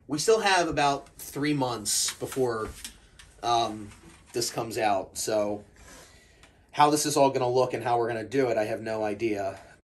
we still have about 3 months before this comes out. So how this is all going to look and how we're going to do it, I have no idea.